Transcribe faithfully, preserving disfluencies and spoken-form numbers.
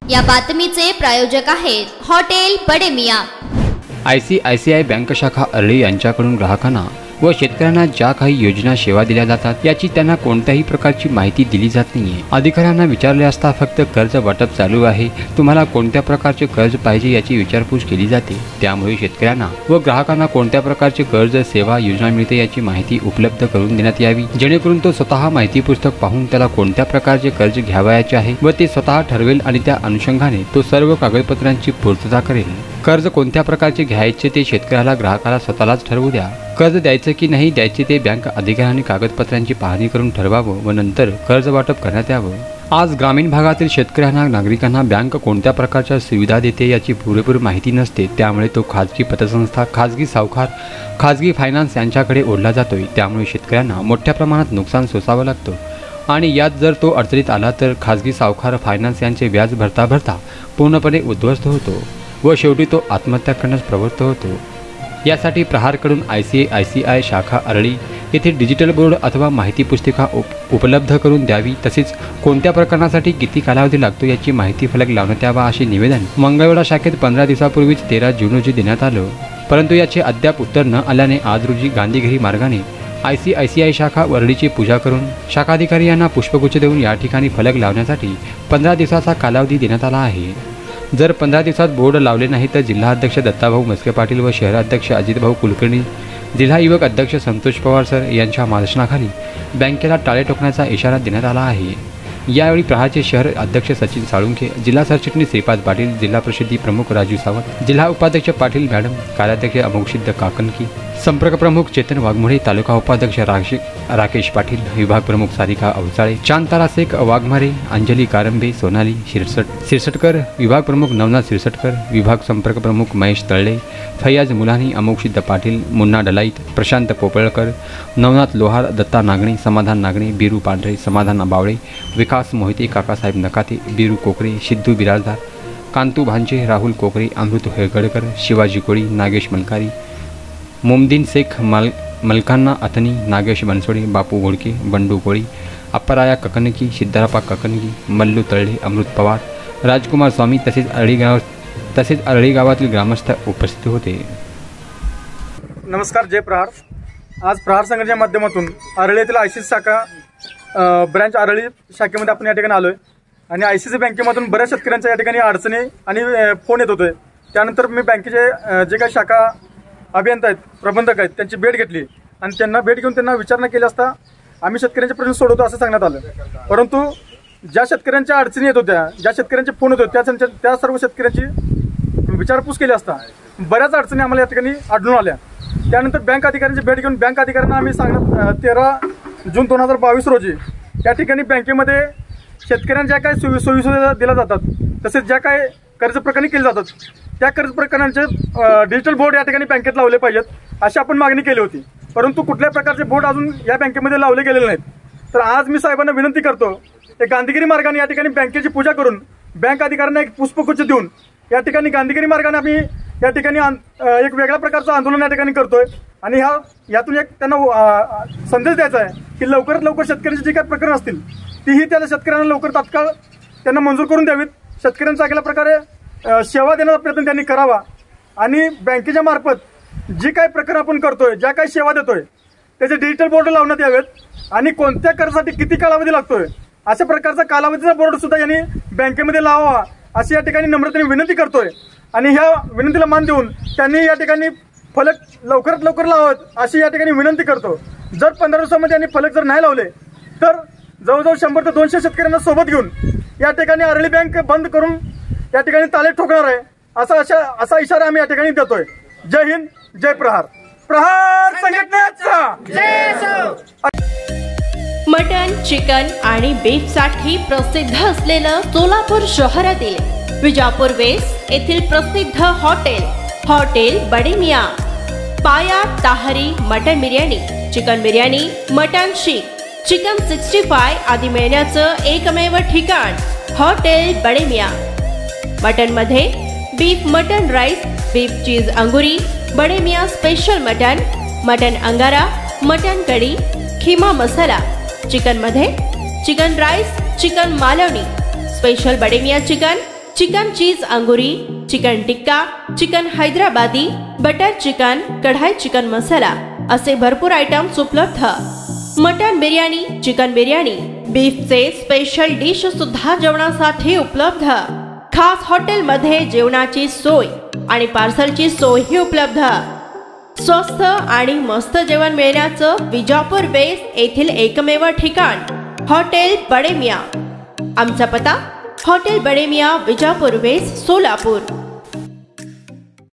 या बातमीचे प्रायोजक आहेत hotel Bade Miyan. I C I C I bank शाखा अरळी यांच्याकडून ग्राहकांना व शेतकऱ्यांना ज्या काही योजना सेवा दिल्या जातात याची त्यांना कोणत्याही प्रकारची माहिती दिली जात नाहीये। अधिकाऱ्यांना विचारले असता फक्त कर्ज वाटप चालू आहे, तुम्हाला कोणत्या प्रकारचे कर्ज पाहिजे याची विचारपूस केली जाते। त्यामुळे शेतकऱ्यांना व ग्राहकांना कोणत्या प्रकारचे कर्ज सेवा योजना मिळते याची माहिती उपलब्ध करून देण्यात यावी, जेणेकरून तो स्वतः माहिती पुस्तक पाहून त्याला कोणत्या प्रकारचे कर्ज घ्यावयाचे आहे व ते स्वतः ठरवेल आणि त्या अनुषंगाने तो सर्व कागदपत्रांची पूर्तता करेल। कर्ज कोणत्या प्रकारचे घ्यायचे ते शेतकऱ्याला ग्राहकाला स्वतःलाच ठरवू द्या। कर्ज द्यायचे की नाही द्यायचे ते बँक अधिकाऱ्यांनी कागदपत्रांची पाहणी करून ठरवावं व नंतर कर्ज वाटप करण्यात यावं। आज ग्रामीण भागातील शेतकऱ्यांना नागरिकांना बँक कोणत्या प्रकारच्या सुविधा देते याची पुरेपूर माहिती नसते। त्यामुळे तो खाजगी पतसंस्था, खाजगी सावकार, खाजगी फायनान्स यांच्याकडे ओढला जातोय। त्यामुळे शेतकऱ्यांना मोठ्या प्रमाणात नुकसान सोसावं लागतं आणि यात जर तो अडचणीत आला तर खाजगी सावकार, फायनान्स यांचे व्याज भरता भरता पूर्णपणे उद्ध्वस्त होतो व शेवटी तो आत्महत्या करण्यास प्रवृत्त होतो। यासाठी प्रहारकडून I C I C I शाखा अरळी येथे डिजिटल बोर्ड अथवा माहिती पुस्तिका उप उपलब्ध करून द्यावी, तसेच कोणत्या प्रकरणासाठी किती कालावधी लागतो याची माहिती फलक लावण्यात यावा असे निवेदन मंगळवेढा शाखेत पंधरा दिवसापूर्वीच तेरा जून रोजी देण्यात आलं। परंतु याचे अद्याप उत्तर न आल्याने आज रोजी गांधीगिरी मार्गाने I C I C I शाखा अरळीची पूजा करून शाखाधिकारी यांना पुष्पगुच्छ देऊन या ठिकाणी फलक लावण्यासाठी पंधरा दिवसाचा कालावधी देण्यात आला आहे। जर पंधरा दिवसात बोर्ड लावले नाही तर जिल्हाध्यक्ष दत्ताभाऊ मस्के पाटील व शहराध्यक्ष अजितभाऊ कुलकर्णी, जिल्हा युवक अध्यक्ष संतोष पवार सर यांच्या मार्गदर्शनाखाली बँकेला टाळे ठोकण्याचा इशारा देण्यात आला आहे। यावेळी प्रहारचे शहर अध्यक्ष सचिन साळुंखे, जिल्हा सरचिटणीस श्रीपाद पाटील, जिल्हा परिषदेचे प्रमुख राजू सावंत, जिल्हा उपाध्यक्ष पाटील मॅडम, कार्याध्यक्ष अमोक्षिद्ध काकनकी, संपर्क प्रमुख चेतन वाघमोडे, तालुका उपाध्यक्ष राकेश पाटील, विभाग प्रमुख सारिका अवचाळे, चांतारा शेख वाघमारे, अंजली कारंबे, सोनाली शिरसट शिरसटकर, विभाग प्रमुख नवनाथ शिरसटकर, विभाग संपर्क प्रमुख महेश तळले, फैयाज मुलानी, अमोक्षिद्ध पाटील, मुन्ना डलाईत, प्रशांत पोपळकर, नवनाथ लोहार, दत्ता नागणे, समाधान नागणे, बीरू पांढरे, समाधान बावळे, विकास मोहिते, काकासाहेब नकाते, बीरू कोकरे, सिद्धू बिराजदार, कांतू भांजे, राहुल कोकरे, अमृत हेगडकर, शिवाजी कोळी, नागेश मलकारी, मोमदीन शेख, मल मलकान्ना अथनी, नागेश बनसोडे, बापू घोडके, बंडू कोळी, अप्पराया ककनकी, सिद्धारापा ककनकी, मल्लू तळले, अमृत पवार, राजकुमार स्वामी तसेच अरळी गाव तसेच अरळी गावातील ग्रामस्थ उपस्थित होते। नमस्कार, जय प्रहार। आज प्रहार संघटनेच्या माध्यमातून अरळी येथील आय सी सी शाखा ब्रँच अरळी शाखेमध्ये आपण या ठिकाणी आलोय आणि आय सी सी बँकेमधून बऱ्याच शेतकऱ्यांच्या या ठिकाणी अडचणी आणि फोन येत होते। त्यानंतर मी बँकेचे जे काही शाखा अभियंता आहेत, प्रबंधक आहेत, त्यांची भेट घेतली आणि त्यांना भेट घेऊन त्यांना विचारणा केली असता आम्ही शेतकऱ्यांचे प्रश्न सोडवतो असं सांगण्यात आलं। परंतु ज्या शेतकऱ्यांच्या अडचणी येत होत्या, ज्या शेतकऱ्यांचे फोन होते त्या त्या सर्व शेतकऱ्यांची विचारपूस केली असता बऱ्याच अडचणी आम्हाला या ठिकाणी आढळून आल्या। त्यानंतर बँक अधिकाऱ्यांची भेट घेऊन बँक अधिकाऱ्यांना आम्ही सांगण्यात तेरा जून दोन हजार बावीस रोजी या ठिकाणी बँकेमध्ये शेतकऱ्यांना ज्या काही सोयी सोयीसुविधा दिल्या जातात, तसेच ज्या काही कर्ज प्रकरणे केली जातात त्या कर्ज प्रकरणांचे डिजिटल बोर्ड या ठिकाणी बँकेत लावले पाहिजेत अशी आपण मागणी केली होती। परंतु कुठल्या प्रकारचे बोर्ड अजून या बँकेमध्ये लावले गेलेले नाहीत। तर आज मी साहेबांना विनंती करतो की गांधीगिरी मार्गाने या ठिकाणी बँकेची पूजा करून बँक अधिकाऱ्यांना एक पुष्पगुच्छ देऊन या ठिकाणी गांधीगिरी मार्गाने आम्ही या ठिकाणी एक वेगळ्या प्रकारचं आंदोलन या ठिकाणी करतोय आणि ह्या यातून एक त्यांना संदेश द्यायचा आहे की लवकरात लवकर शेतकऱ्यांची जी काही प्रकरण असतील तीही त्या शेतकऱ्यांना लवकर तात्काळ त्यांना मंजूर करून द्यावीत। शेतकऱ्यांचा चांगल्या प्रकारे सेवा देण्याचा प्रयत्न त्यांनी करावा आणि बँकेच्या मार्फत जी काही प्रकरण आपण करतोय, ज्या काही सेवा देतोय त्याचे डिजिटल बोर्ड लावण्यात यावेत आणि कोणत्या कर्जासाठी किती कालावधी लागतोय अशा प्रकारचा कालावधीचा बोर्ड सुद्धा यांनी बँकेमध्ये लावावा अशी या ठिकाणी नम्रतेने विनंती करतोय आणि ह्या विनंतीला मान देऊन त्यांनी या ठिकाणी फलक लवकरात लवकर लावावेत अशी या ठिकाणी विनंती करतो। जर पंधरा दिवसामध्ये यांनी फलक जर नाही लावले तर जवळजवळ शंभर ते दोनशे शेतकऱ्यांना सोबत घेऊन या ठिकाणी अरळी बँक बंद करून या ठिकाणी ताले ठोकणार आहे असा अशा असा इशारा आम्ही या ठिकाणी देतोय। जय हिंद, जय प्रहार। प्रहार संघटनेचा जय असो। मटन, चिकन आणि बीफ साठी प्रसिद्ध असलेलं सोलापूर शहरातील विजापूर वेस्ट येथील प्रसिद्ध hotel hotel Bade Miyan. Paya tahari mutton biryani, chicken biryani, mutton seekh, chicken sixty five आदी मिळण्याचं एकमेव ठिकाण हॉटेल बडे मियां। मटन मध्ये beef mutton rice, beef cheese anguri, Bade Miyan special mutton, mutton angara, mutton kadhi, keema masala. Chicken मध्ये chicken rice, chicken Malvani, special Bade Miyan chicken, chicken cheese anguri, chicken tikka, chicken Hyderabadi, butter chicken, kadai chicken masala असे भरपूर items उपलब्ध. Mutton biryani, chicken biryani, बीफचे special dish सुद्धा जेवणासाठी उपलब्ध. खास हॉटेलमध्ये जेवणाची सोय आणि पार्सलची सोयही उपलब्ध. स्वस्त आणि मस्त जेवण मिळण्याचं विजापूर वेस्ट येथील एकमेव ठिकाण हॉटेल बडे मियाँ. आमचा पत्ता हॉटेल बडे मियाँ, विजापूर वेस्ट, सोलापूर.